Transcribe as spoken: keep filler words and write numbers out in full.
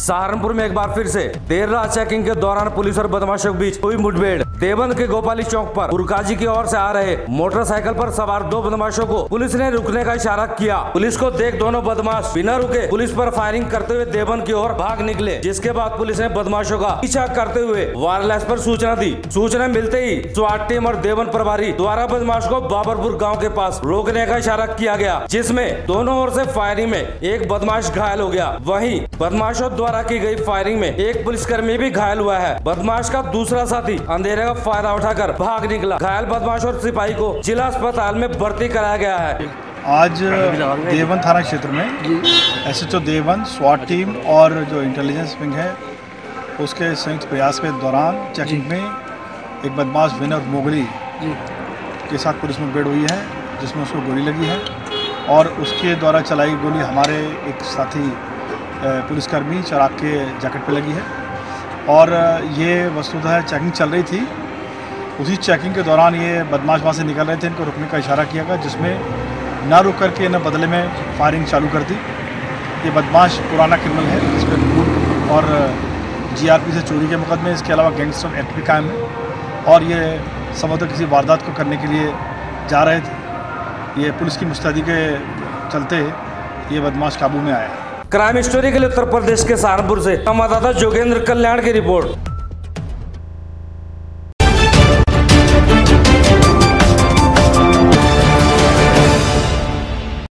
सहारनपुर में एक बार फिर से देर रात चेकिंग के दौरान पुलिस और बदमाशों के बीच हुई मुठभेड़। देवबंद के गोपाली चौक पर उरकाजी की ओर से आ रहे मोटरसाइकिल पर सवार दो बदमाशों को पुलिस ने रुकने का इशारा किया। पुलिस को देख दोनों बदमाश बिना रुके पुलिस पर फायरिंग करते हुए देवबंद की ओर भाग निकले, जिसके बाद पुलिस ने बदमाशों का पीछा करते हुए वायरलेस पर सूचना दी। सूचना मिलते ही स्वाट टीम और देवबंद प्रभारी द्वारा बदमाश को बाबरपुर गाँव के पास रोकने का इशारा किया गया, जिसमें दोनों ओर से फायरिंग में एक बदमाश घायल हो गया। वहीं बदमाशों द्वारा की गई फायरिंग में एक पुलिसकर्मी भी घायल हुआ है। बदमाश का दूसरा साथी अंधेरे का फायदा उठाकर भाग निकला। घायल बदमाश और सिपाही को जिला अस्पताल में भर्ती कराया गया है। आज देवबंद थाना क्षेत्र में एसएचओ देवबंद, स्वाट टीम और जो इंटेलिजेंस विंग है उसके संयुक्त प्रयास के दौरान चेकिंग में एक बदमाश विनोद मोगली के साथ पुलिस मुठभेड़ हुई है, जिसमें उसको गोली लगी है और उसके द्वारा चलाई गोली हमारे एक साथी पुलिसकर्मी चराग के जैकेट पे लगी है। और ये वस्तुतः चेकिंग चल रही थी, उसी चेकिंग के दौरान ये बदमाश वहाँ से निकल रहे थे, इनको रुकने का इशारा किया गया, जिसमें ना रुक करके इन्हें बदले में फायरिंग चालू कर दी। ये बदमाश पुराना क्रिमिनल है, इस पर लूट और जीआरपी से चोरी के मुकदमे, इसके अलावा गैंगस्टर एक्ट भी कायम है और ये संभवतः किसी वारदात को करने के लिए जा रहे थे। ये पुलिस की मुस्तैदी के चलते ये बदमाश काबू में आया है। क्राइम स्टोरी के लिए उत्तर प्रदेश के सहारनपुर से संवाददाता जोगेंद्र कल्याण की रिपोर्ट।